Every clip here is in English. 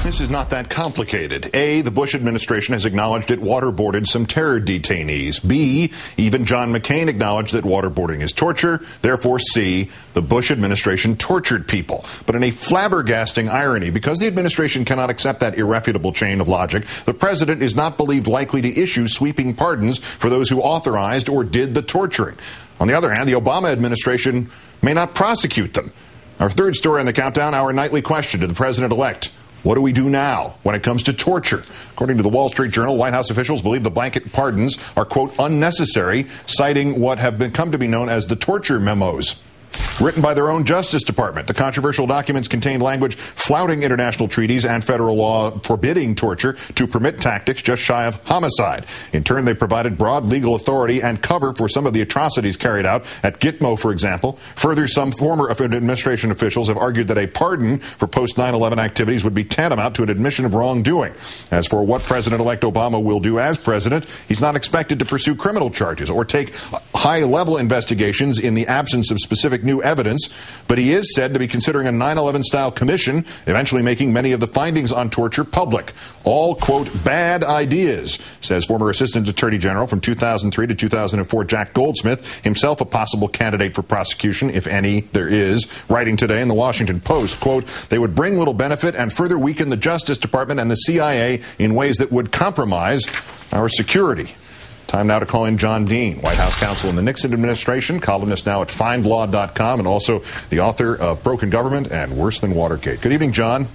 This is not that complicated. A, the Bush administration has acknowledged it waterboarded some terror detainees. B, even John McCain acknowledged that waterboarding is torture. Therefore, C, the Bush administration tortured people. But in a flabbergasting irony, because the administration cannot accept that irrefutable chain of logic, the president is not believed likely to issue sweeping pardons for those who authorized or did the torturing. On the other hand, the Obama administration may not prosecute them. Our third story on the countdown, our nightly question to the president-elect. What do we do now when it comes to torture? According to the Wall Street Journal, White House officials believe the blanket pardons are, quote, unnecessary, citing what have come to be known as the torture memos. Written by their own Justice Department, the controversial documents contain language flouting international treaties and federal law forbidding torture to permit tactics just shy of homicide. In turn, they provided broad legal authority and cover for some of the atrocities carried out at Gitmo, for example. Further, some former administration officials have argued that a pardon for post-9/11 activities would be tantamount to an admission of wrongdoing. As for what President-elect Obama will do as president, he's not expected to pursue criminal charges or take high-level investigations in the absence of specific new evidence, but he is said to be considering a 9/11-style commission, eventually making many of the findings on torture public. All, quote, bad ideas, says former Assistant Attorney General from 2003 to 2004 Jack Goldsmith, himself a possible candidate for prosecution, if any there is, writing today in the Washington Post, quote, they would bring little benefit and further weaken the Justice Department and the CIA in ways that would compromise our security. Time now to call in John Dean, White House counsel in the Nixon administration, columnist now at findlaw.com, and also the author of Broken Government and Worse Than Watergate. Good evening, John.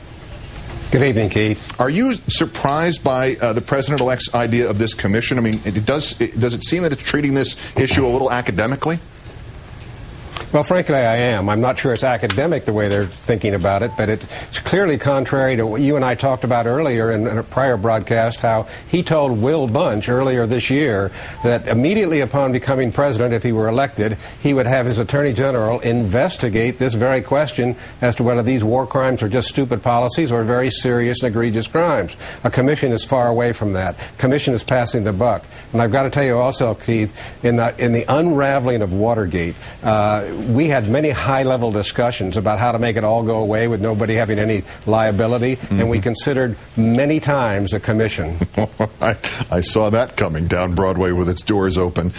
Good evening, Keith. Are you surprised by the president-elect's idea of this commission? I mean, does it seem that it's treating this issue a little academically? Well, frankly, I am. I'm not sure it's academic the way they're thinking about it, but it's clearly contrary to what you and I talked about earlier in a prior broadcast, how he told Will Bunch earlier this year that immediately upon becoming president, if he were elected, he would have his attorney general investigate this very question as to whether these war crimes are just stupid policies or very serious and egregious crimes. A commission is far away from that. Commission is passing the buck. And I've got to tell you also, Keith, in the unraveling of Watergate, we had many high-level discussions about how to make it all go away with nobody having any liability, and we considered many times a commission. I saw that coming down Broadway with its doors open.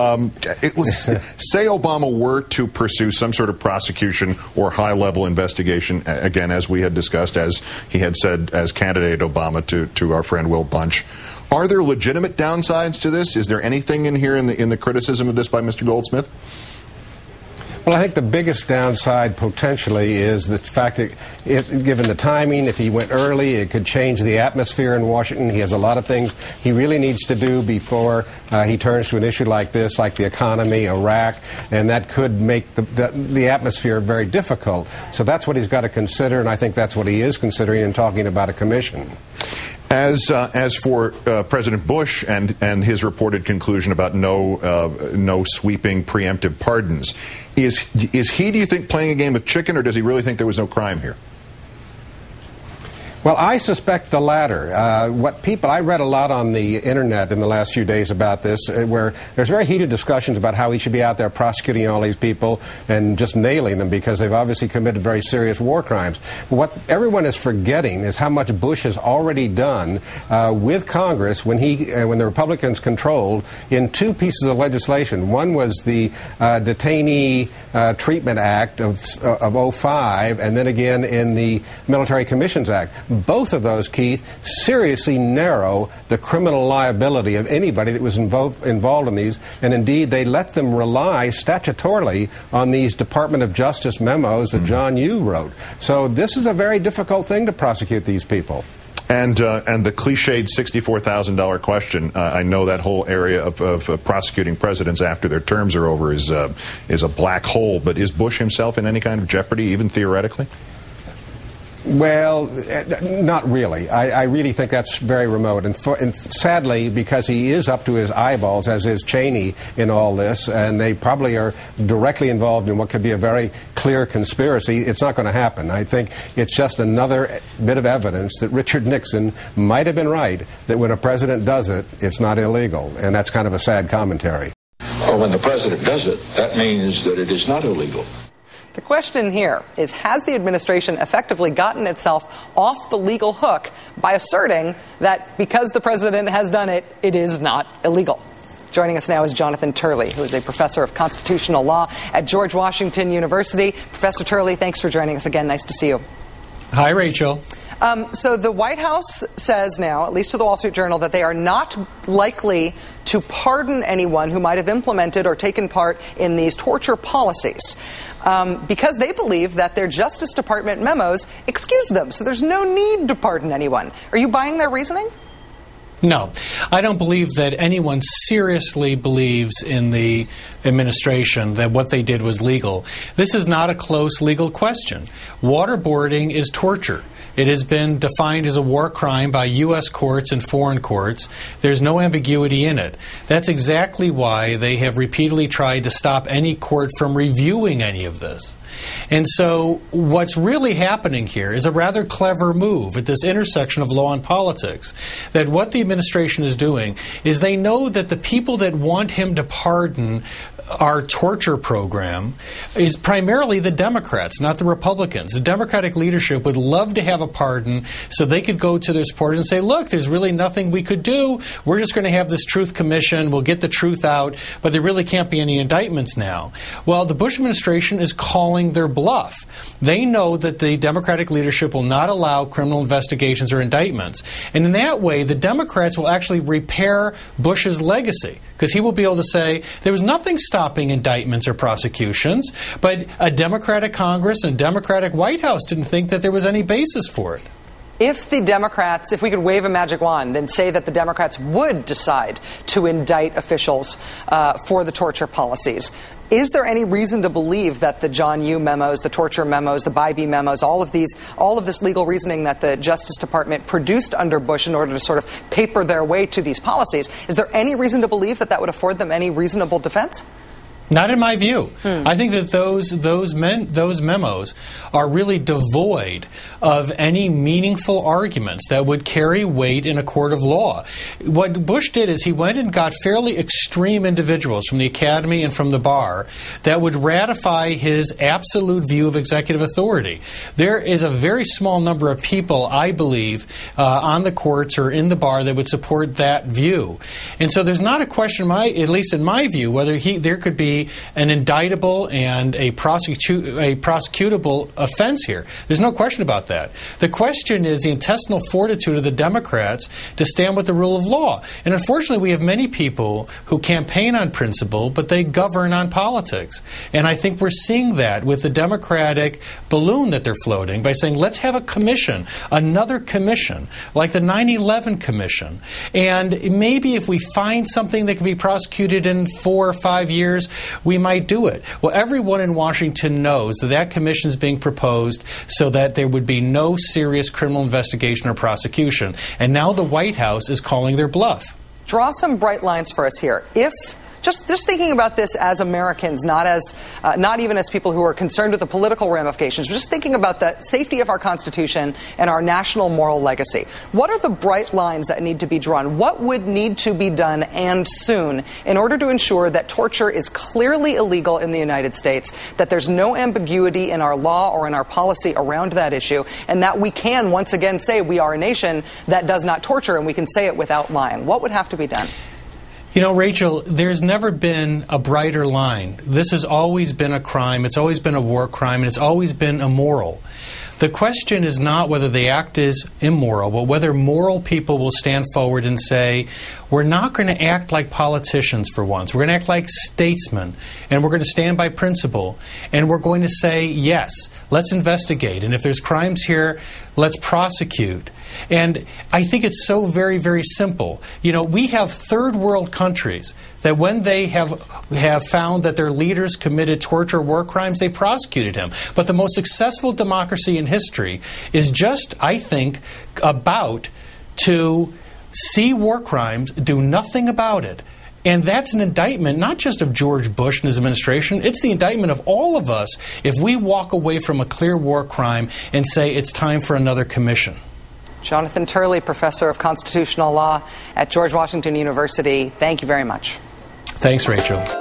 It was, say Obama were to pursue some sort of prosecution or high-level investigation, again, as we had discussed, as he had said as candidate Obama to our friend Will Bunch. Are there legitimate downsides to this? Is there anything in here in the criticism of this by Mr. Goldsmith? Well, I think the biggest downside potentially is the fact that, given the timing, if he went early, it could change the atmosphere in Washington. He has a lot of things he really needs to do before he turns to an issue like this, like the economy, Iraq, and that could make the atmosphere very difficult. So that's what he's got to consider, and I think that's what he is considering in talking about a commission. As for President Bush and his reported conclusion about no sweeping preemptive pardons, is he, do you think, playing a game of chicken, or does he really think there was no crime here? Well, I suspect the latter. I read a lot on the internet in the last few days about this, where there's very heated discussions about how he should be out there prosecuting all these people and just nailing them because they've obviously committed very serious war crimes. But what everyone is forgetting is how much Bush has already done with Congress when the Republicans controlled in two pieces of legislation. One was the Detainee Treatment Act of 05, and then again in the Military Commissions Act. Both of those, Keith, seriously narrow the criminal liability of anybody that was involved in these, and indeed they let them rely statutorily on these Department of Justice memos that John Yoo wrote. So this is a very difficult thing to prosecute these people. And the cliched $64,000 question, I know that whole area of prosecuting presidents after their terms are over is a black hole, but is Bush himself in any kind of jeopardy, even theoretically? Well, not really. I really think that's very remote. And sadly, because he is up to his eyeballs, as is Cheney, in all this, and they probably are directly involved in what could be a very clear conspiracy, it's not going to happen. I think it's just another bit of evidence that Richard Nixon might have been right, that when a president does it, it's not illegal. And that's kind of a sad commentary. Well, when the president does it, that means that it is not illegal. The question here is, has the administration effectively gotten itself off the legal hook by asserting that because the president has done it, it is not illegal? Joining us now is Jonathan Turley, who is a professor of constitutional law at George Washington University. Professor Turley, thanks for joining us again. Nice to see you. Hi, Rachel. So the White House says now, at least to the Wall Street Journal, that they are not likely to pardon anyone who might have implemented or taken part in these torture policies because they believe that their Justice Department memos excuse them. So there's no need to pardon anyone. Are you buying their reasoning? No, I don't believe that anyone seriously believes in the administration that what they did was legal. This is not a close legal question. Waterboarding is torture. It has been defined as a war crime by U.S. courts and foreign courts. There's no ambiguity in it. That's exactly why they have repeatedly tried to stop any court from reviewing any of this. And so what's really happening here is a rather clever move at this intersection of law and politics, that what the administration is doing is they know that the people that want him to pardon our torture program is primarily the Democrats, not the Republicans. The Democratic leadership would love to have a pardon so they could go to their supporters and say, look, there's really nothing we could do. We're just going to have this truth commission. We'll get the truth out, but there really can't be any indictments now. Well, the Bush administration is calling their bluff. They know that the Democratic leadership will not allow criminal investigations or indictments. And in that way, the Democrats will actually repair Bush's legacy, because he will be able to say there was nothing stopping indictments or prosecutions, but a Democratic Congress and a Democratic White House didn't think that there was any basis for it. If the Democrats, if we could wave a magic wand and say that the Democrats would decide to indict officials for the torture policies, is there any reason to believe that the John Yoo memos, the torture memos, the Bybee memos, all of this legal reasoning that the Justice Department produced under Bush in order to sort of paper their way to these policies, is there any reason to believe that that would afford them any reasonable defense? Not in my view. I think that those memos are really devoid of any meaningful arguments that would carry weight in a court of law. What Bush did is he went and got fairly extreme individuals from the academy and from the bar that would ratify his absolute view of executive authority. There is a very small number of people, I believe, on the courts or in the bar that would support that view. And so there's not a question, at least in my view, whether there could be an indictable and a prosecutable offense here. There's no question about that. The question is the intestinal fortitude of the Democrats to stand with the rule of law. And unfortunately, we have many people who campaign on principle, but they govern on politics. And I think we're seeing that with the Democratic balloon that they're floating by saying, let's have a commission, another commission, like the 9/11 Commission. And maybe if we find something that can be prosecuted in 4 or 5 years, we might do it. Well, everyone in Washington knows that that commission is being proposed so that there would be no serious criminal investigation or prosecution. And now the White House is calling their bluff. Draw some bright lines for us here. If just thinking about this as Americans, not even as people who are concerned with the political ramifications, but just thinking about the safety of our Constitution and our national moral legacy. What are the bright lines that need to be drawn? What would need to be done, and soon, in order to ensure that torture is clearly illegal in the United States, that there's no ambiguity in our law or in our policy around that issue, and that we can once again say we are a nation that does not torture, and we can say it without lying? What would have to be done? You know, Rachel, there's never been a brighter line. This has always been a crime. It's always been a war crime, and it's always been immoral. The question is not whether the act is immoral, but whether moral people will stand forward and say, we're not going to act like politicians for once. We're going to act like statesmen, and we're going to stand by principle, and we're going to say, yes, let's investigate, and if there's crimes here, let's prosecute. And I think it's so very, very simple. You know, we have third world countries that when they have found that their leaders committed torture or war crimes, they prosecuted him. But the most successful democracy in history is just, I think, about to see war crimes, do nothing about it. And that's an indictment not just of George Bush and his administration, it's the indictment of all of us if we walk away from a clear war crime and say it's time for another commission. Jonathan Turley, professor of constitutional law at George Washington University, thank you very much. Thanks, Rachel.